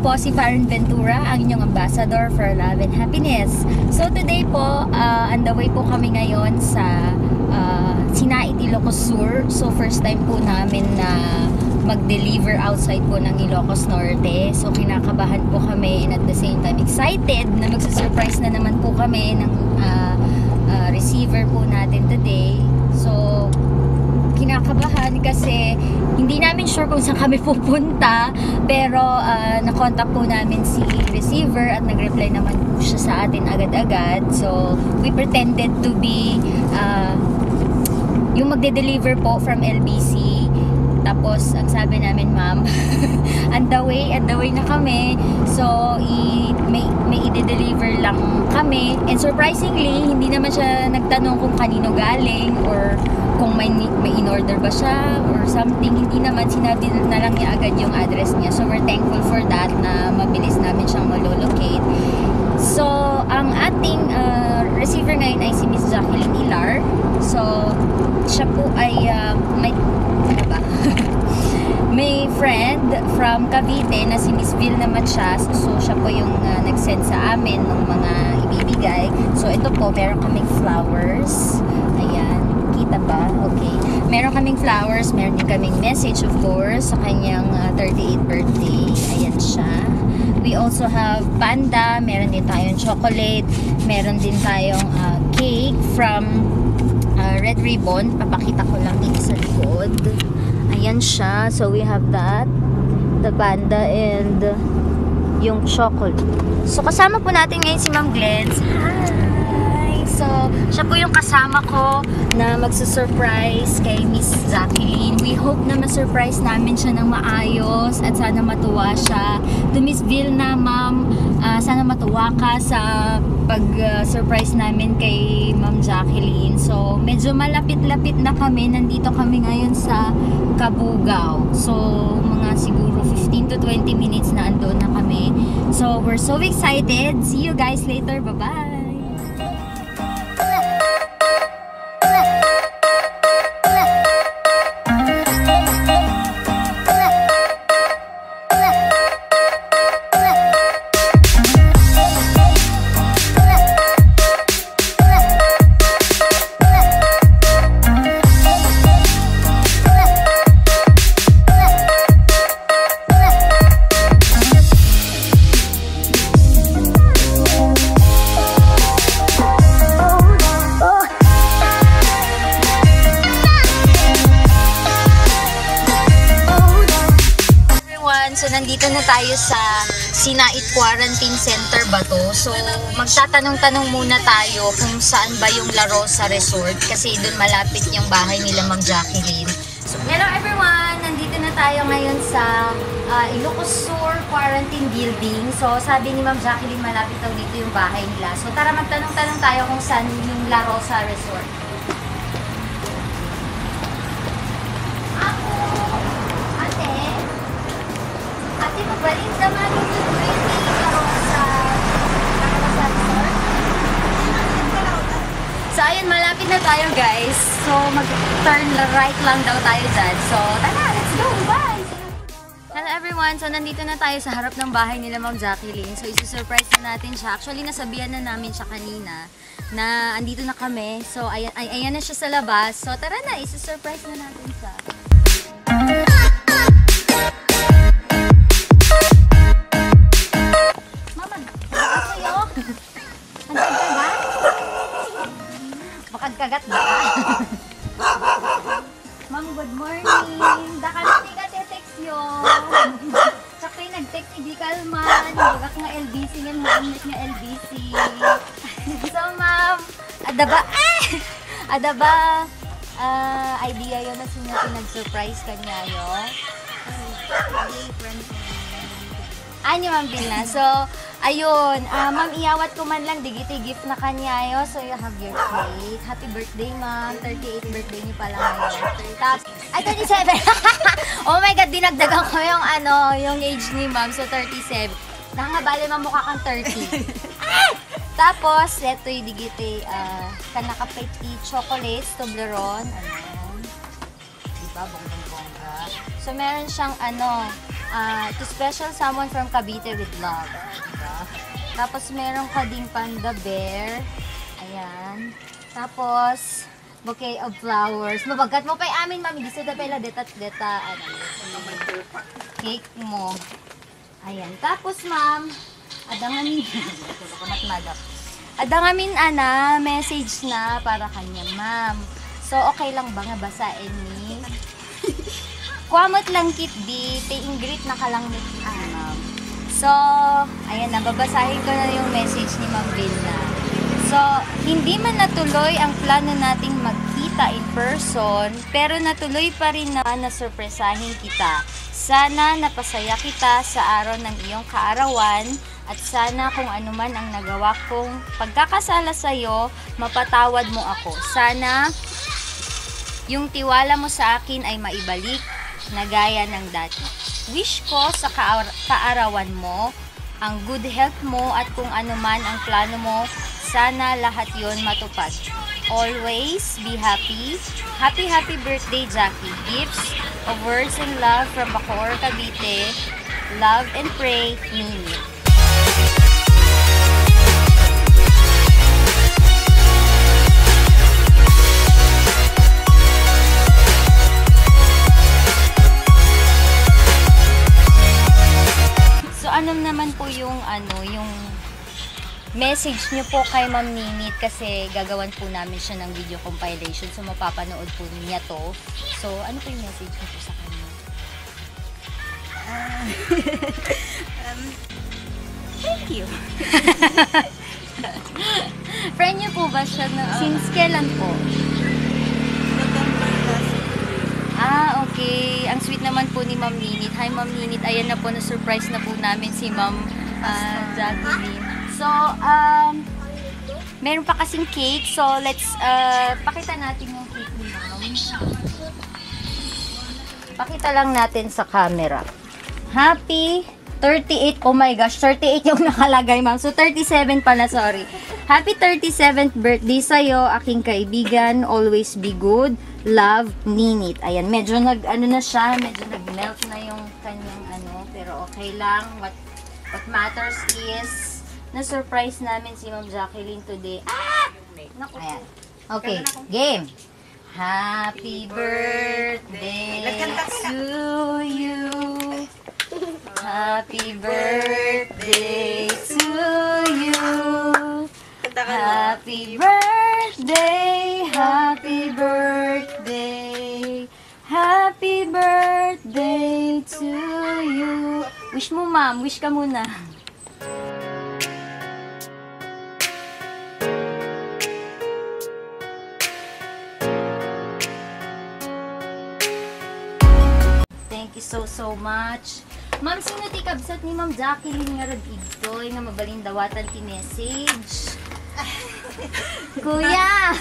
po si Farron Ventura, ang inyong ambassador for love and happiness. So today po, on the way po kami ngayon sa Sinait, Ilocos Sur. So first time po namin na mag-deliver outside po ng Ilocos Norte. So kinakabahan po kami and at the same time excited na magsusurprise na naman po kami ng receiver po natin today. So kinakabahan kasi hindi namin sure kung saan kami pupunta, pero na-contact po namin si receiver at nag-reply naman po siya sa atin agad-agad. So we pretended to be yung magde-deliver po from LBC. Tapos ang sabi namin, ma'am, on the way na kami. So may i-deliver lang kami. And surprisingly, hindi naman siya nagtanong kung kanino galing or kung may in-order ba siya or something. Hindi naman, sinabi na lang niya agad yung address niya. So we're thankful for that na mabilis namin siyang malolocate. So ang ating receiver ngayon ay si Miss Jacqueline Ilar. So siya po ay may friend from Cavite na si Miss Vilna Matias. So siya po yung nag-send sa amin ng mga ibibigay. So ito po, meron kaming flowers. Ayan, kita ba? Okay. Meron kaming flowers, meron din kaming message of course sa kanyang 38th birthday. Ayan siya. We also have panda, meron din tayong chocolate, meron din tayong cake from Red Ribbon. Papakita ko lang dito sa likod. Ayan siya. So we have that, the panda and yung chocolate. So kasama po natin ngayon si Ma'am Glens. Hi! So siya po yung kasama ko na magsusurprise kay Miss Jacqueline. We hope na ma-surprise namin siya ng maayos at sana matuwa siya. To Miss Vilna, ma'am, sana matuwa ka sa pag-surprise namin kay Ma'am Jacqueline. So medyo malapit-lapit na kami. Nandito kami ngayon sa Cabugao. So mga siguro 15 to 20 minutes na andun na kami. So we're so excited. See you guys later. Bye-bye! So nandito na tayo sa Sinait Quarantine Center ba to? So magtatanong-tanong muna tayo kung saan ba yung La Rosa Resort kasi doon malapit yung bahay nila Ma'am Jacqueline. So, hello everyone! Nandito na tayo ngayon sa Ilocos Sur Quarantine Building. So sabi ni Ma'am Jacqueline malapit daw dito yung bahay nila. So tara magtanong-tanong tayo kung saan yung La Rosa Resort. Balik naman yung building sa resort. So ayun, malapit na tayo guys. So mag-turn right lang daw tayo dyan. So tara, let's go! Bye! Hello everyone! So nandito na tayo sa harap ng bahay nila Ma'am Jacqueline. So isi-surprise na natin siya. Actually nasabihan na namin siya kanina na andito na kami. So ayan na siya sa labas. So tara na, isi-surprise na natin siya. Makagkagat ba? Ma'am, good morning. Dakalati ka te-text yun. Tsaka yung nag-text, hindi kalman. Bagak nga LBC nga, maamit nga LBC. So, ma'am, adaba, idea yun na sino nag-surprise kanya yun. Ani Ma'am Vilna. So, ayun, ma'am, iawat ko man lang digiti gift na kanyayo. So, you have your cake. Happy birthday, ma'am. 38th birthday niyo pala ngayon. Tapos, ay, 27. Oh my God, dinagdagan ko yung, yung age ni ma'am. So, 37. Nakangabali, ma'am, mukha kang 30. Tapos, ito yung digiti, kanakapiti chocolates, Toblerone. Ayan. Diba, bonggang-bongga. So, meron siyang, To special someone from Cavite with love. Diba? Tapos meron ka ding panda bear. Ayan. Tapos, bouquet of flowers. Mabagat mo pa amin, mami. Gusto na pala deta. Ano, cake mo. Ayan. Tapos, ma'am, adangamin. Adangamin, message na para kanya, ma'am. So, okay lang ba nga basahin ni? Kuamot lang kit di, te ingrit na kalangit ma'am. So, ayan na, babasahin ko na yung message ni Ma'am Vilna. So, hindi man natuloy ang plano nating magkita in person, pero natuloy pa rin na nasurpresahin kita. Sana napasaya kita sa araw ng iyong kaarawan, at sana kung anuman ang nagawa kong pagkakasala sa'yo, mapatawad mo ako. Sana yung tiwala mo sa akin ay maibalik na gaya ng dati. Wish ko sa kaarawan mo, ang good health mo at kung ano man ang plano mo, sana lahat yon matupad. Always be happy. Happy birthday, Jackie. Gifts of words and love from Bacoor, Cavite. Love and pray, Nini. Ano naman po yung yung message niyo po kay Ma'am Ninit, kasi gagawan po namin siya ng video compilation, so mapapanood po niya to. So ano po yung message niyo po sa kanya? Thank you. Friend niyo po ba siya since kailan po? November last week. Okay. Ang sweet naman po ni Ma'am Ninit. Hi, Ma'am Ninit. Ayan na po, na-surprise na po namin si Ma'am Jacqueline. So, meron pa kasing cake. So, let's, pakita natin yung cake ni Ma'am. Pakita lang natin sa camera. Happy 38. Oh my gosh, 38 yung nakalagay, Ma'am. So, 37 pala, sorry. Happy 37th birthday sa'yo, aking kaibigan. Always be good. Love, Ninit. Ayan, medyo na siya, medyo nag-melt na yung kanyang pero okay lang. What matters is, na-surprise namin si Ma'am Jacqueline today. Naku. Ayan. Okay, game. Happy birthday to you. Happy birthday to you. Happy birthday, happy birthday, happy birthday to you. Wish mo, Ma'am. Wish ka muna. Thank you so much. Ma'am, sino ti kabsat ni Ma'am Jacqueline nga rag-igtoy nga mabalindawatan ti message? Kuya!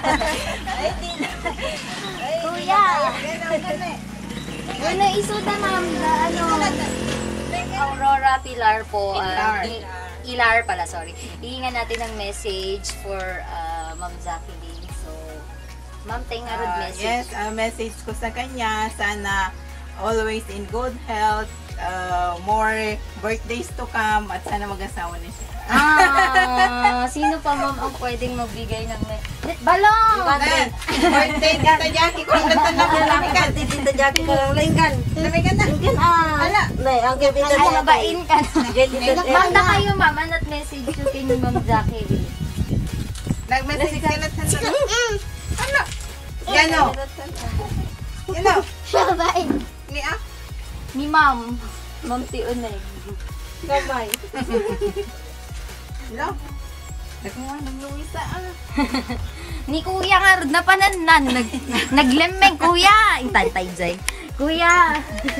Kuya! Ano isuda, Ma'am? Aurora Pilar po. Ilar pala, sorry. Hihingan natin ng message for Ma'am Jacqueline. So, Ma'am, tayo nga rin message. Yes, message ko sa kanya, sana always in good health, more birthdays to come, at sana mag-asawa na siya. Sino pa, Ma'am, ang pwedeng magbigay ng balong? Birthday Tita Jackie, kung nagtanong Tita Jackie ka lang linggan. Namigan na. Ala. Ang gabi na Ay, mabain ka na. Manda kayo, Ma'am, at message ko kay Ma'am Jackie. Nag-message ka na sa ano? Yan o. Yan o. Sabay. Ni Ma'am. Ma'am Tioneg. Kamay. Hello? Nagkuha ng Luisa Ni Kuya nga rin na pananan. Naglemeng, Kuya. Intantay dyan. Kuya.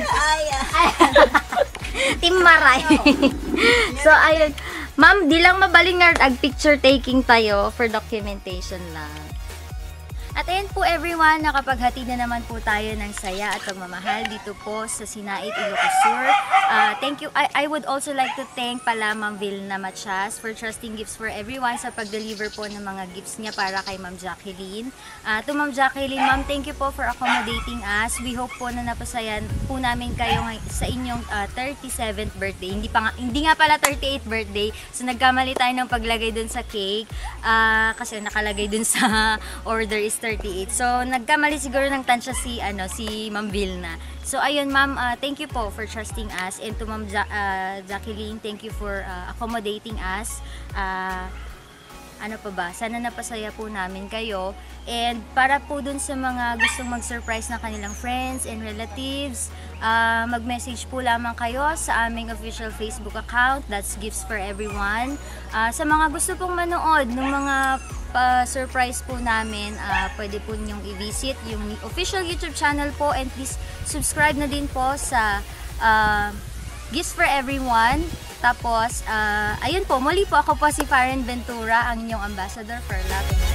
Timaray. So, ayun. Ma'am, di lang mabaling nga ag picture taking tayo for documentation lang. At ayan po everyone, nakapaghatid na naman po tayo ng saya at pagmamahal dito po sa Sinait, Ilocos Sur. Thank you. I would also like to thank pala Ma'am Vilna Matias for trusting gifts for everyone sa pag-deliver po ng mga gifts niya para kay Ma'am Jacqueline. To Ma'am Jacqueline, Ma'am, thank you po for accommodating us. We hope po na napasayan po namin kayo sa inyong 37th birthday. Hindi nga pala 38th birthday. So nagkamali tayo ng paglagay dun sa cake kasi nakalagay dun sa order is 38. So nagkamali siguro ng tansya si Ma'am Vilna. So ayun ma'am, thank you po for trusting us, and to Ma'am Jacqueline, thank you for accommodating us. Ano pa ba? Sana napasaya po namin kayo. And para po dun sa mga gustong mag-surprise na kanilang friends and relatives, mag-message po lamang kayo sa aming official Facebook account. That's Gifts for Everyone. Sa mga gusto pong manood ng mga surprise po namin, pwede po ninyong i-visit yung official YouTube channel po, and please subscribe na din po sa Gifts for Everyone. Tapos, ayun po, muli po ako po si Faren Ventura, ang inyong ambassador for love and